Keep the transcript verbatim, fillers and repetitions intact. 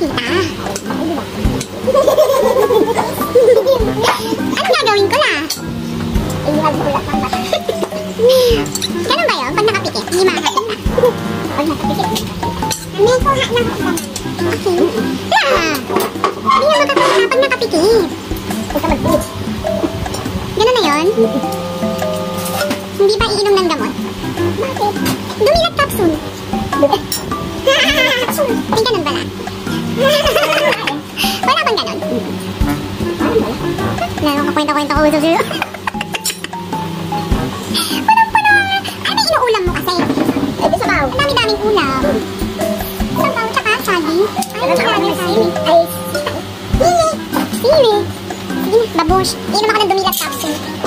makita. Anong gagawin ko la? Ganun ba yun? Pag nakapikit, hindi makakapit na. Pag nakapikit. May kuha lang ako. Okay. Ah! Hindi na makakapit pag nakapikit. Huwag ka mag-pit. Ganun na yun? Hindi ba iinom ng gamot? Bakit? Dumilat capsule. May ganun ba lang? Wala bang ganun? Lalo kakwenta-kwenta ko sa sa'yo. Punong-puno. Ano inuulam mo kasi? Eh, di sabaw. Ang dami-daming ulam. Sabaw, tsaka sagi. Ay, marami sili. Ay, sili. Sili. Sige na, babush. Iinom ako ng dumilat capsule.